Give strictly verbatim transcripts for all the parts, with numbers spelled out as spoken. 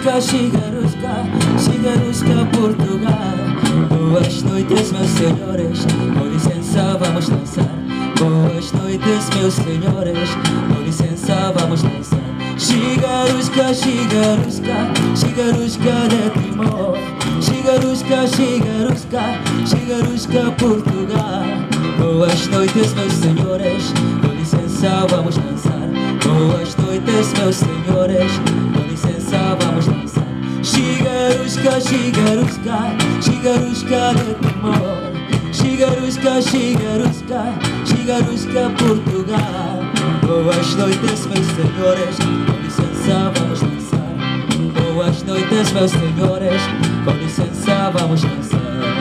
Chigarusca, Chigarusca, Chigarusca, Portugal. Boas noites, meus senhores, com licença, vamos dançar. Boas noites, meus senhores, com licença, vamos dançar. Chigarusca, Chigarusca, Chigarusca de Timor. Chigarusca, Chigarusca, Chigarusca, Portugal. Boas noites, meus senhores, com licença, vamos dançar. Boas noites, meus senhores, com licença, vamos dançar. Chigarusca, Chigarusca, Chigarusca de Timor. Chigarusca, Chigarusca, Chigarusca, Portugal. Boas noites, meus senhores, com licença, vamos dançar. Boas noites, meus senhores, com licença, vamos dançar.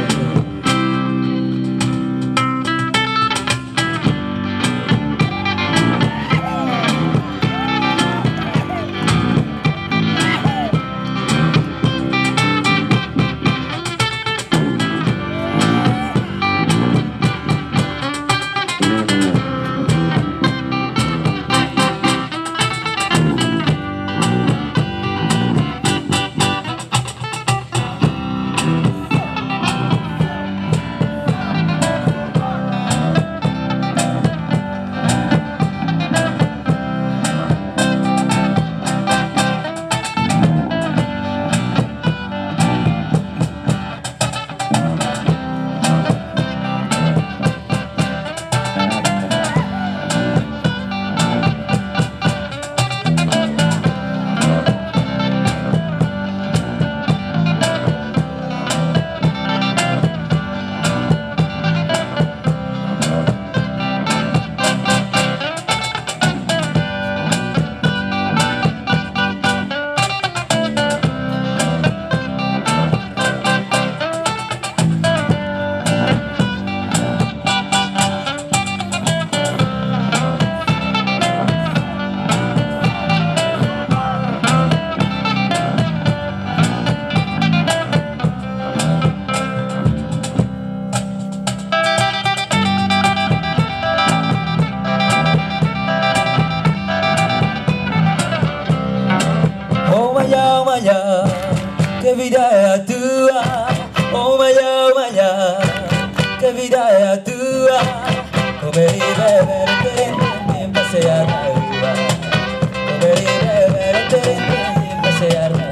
Que vida é a tua, oh Maya, Maya, que vida é a tua, comer e beber, ter, passear na rua, comer e beber, ter, passear na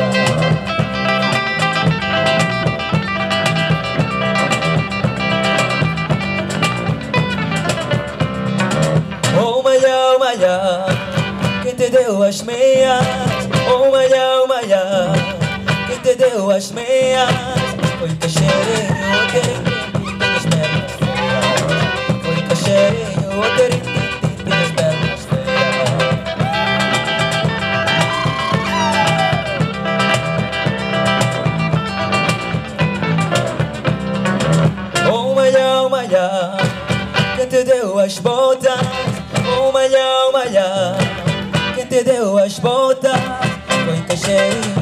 rua. Oh Maya, Maya, quem te deu as meias, oh Maya, Maya, quem te deu as meias, foi caixeirinho, o terintim das pernas feias. Foi caixeirinho, o terintim das pernas feias. Oh Maya, Maya, quem te deu as botas, oh Maya, Maya, quem te deu as botas, foi caixeirinho.